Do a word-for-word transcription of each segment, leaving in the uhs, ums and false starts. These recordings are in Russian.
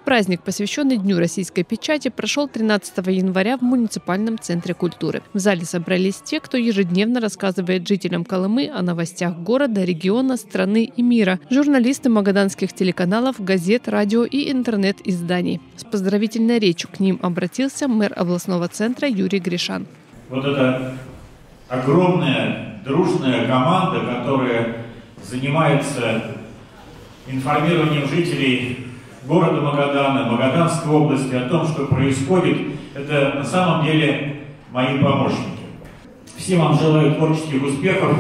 Праздник, посвященный Дню российской печати, прошел тринадцатого января в муниципальном центре культуры. В зале собрались те, кто ежедневно рассказывает жителям Колымы о новостях города, региона, страны и мира. Журналисты магаданских телеканалов, газет, радио и интернет-изданий. С поздравительной речью к ним обратился мэр областного центра Юрий Гришан. Вот эта огромная дружная команда, которая занимается информированием жителей города Магадана, Магаданской области о том, что происходит, это на самом деле мои помощники. Всем вам желаю творческих успехов.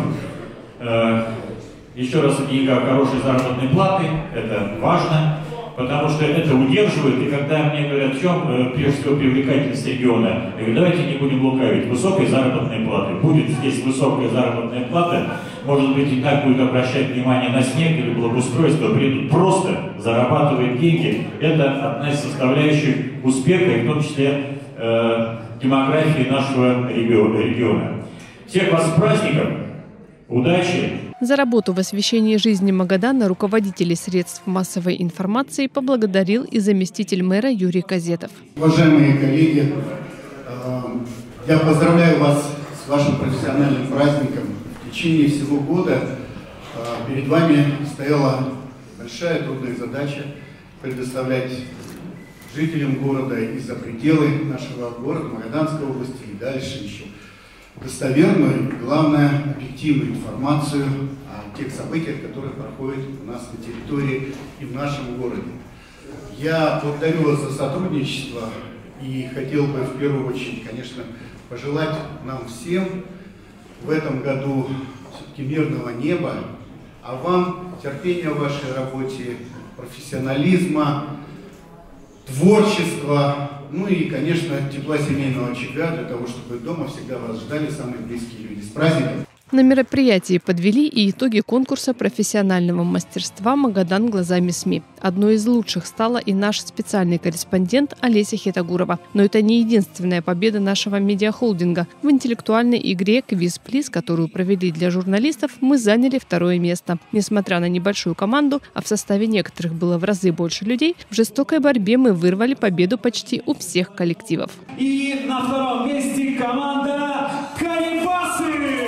Еще раз о деньгах, хорошей заработной платы, это важно, потому что это удерживает. И когда мне говорят, в чем прежде всего привлекательность региона, я говорю, давайте не будем лукавить, высокой заработной платы. Будет здесь высокая заработная плата, может быть, и так будет обращать внимание на снег или благоустройство, придут просто зарабатывать деньги. Это одна из составляющих успеха, и в том числе э, демографии нашего региона. Всех вас с праздником, удачи! За работу в освещении жизни Магадана руководителей средств массовой информации поблагодарил и заместитель мэра Юрий Казетов. Уважаемые коллеги, я поздравляю вас с вашим профессиональным праздником. В течение всего года перед вами стояла большая трудная задача предоставлять жителям города и за пределы нашего города, Магаданской области и дальше еще достоверную, главное, объективную информацию о тех событиях, которые проходят у нас на территории и в нашем городе. Я благодарю вас за сотрудничество и хотел бы в первую очередь, конечно, пожелать нам всем в этом году все-таки мирного неба, а вам терпения в вашей работе, профессионализма, творчества, ну и, конечно, тепла семейного очага для того, чтобы дома всегда вас ждали самые близкие люди. С праздником! На мероприятии подвели и итоги конкурса профессионального мастерства «Магадан глазами СМИ». Одной из лучших стала и наш специальный корреспондент Олеся Хитагурова. Но это не единственная победа нашего медиахолдинга. В интеллектуальной игре «Квиз-плиз», которую провели для журналистов, мы заняли второе место. Несмотря на небольшую команду, а в составе некоторых было в разы больше людей, в жестокой борьбе мы вырвали победу почти у всех коллективов. И на втором месте команда «Карибасы».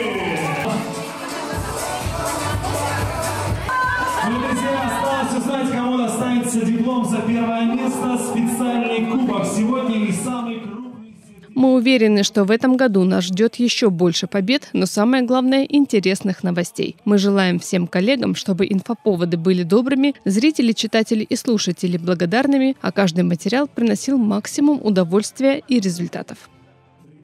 Ну, друзья, осталось узнать, кому достанется диплом за первое место. Специальный кубок сегодня и самый крупный. Мы уверены, что в этом году нас ждет еще больше побед, но самое главное – интересных новостей. Мы желаем всем коллегам, чтобы инфоповоды были добрыми, зрители, читатели и слушатели благодарными, а каждый материал приносил максимум удовольствия и результатов.